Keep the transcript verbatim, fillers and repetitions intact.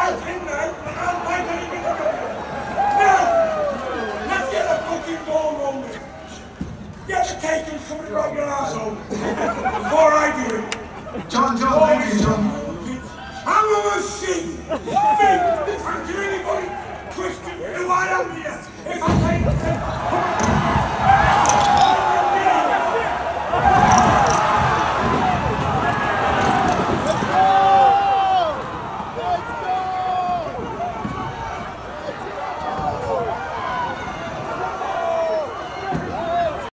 I'll take that, and I'll fight anything to do. Now, let's get a fucking ball rolling. Get the cake and shove it right your asshole. Before I do it. John, John, thank you, John. I'm a machine. Me, and to anybody twisting who I am here.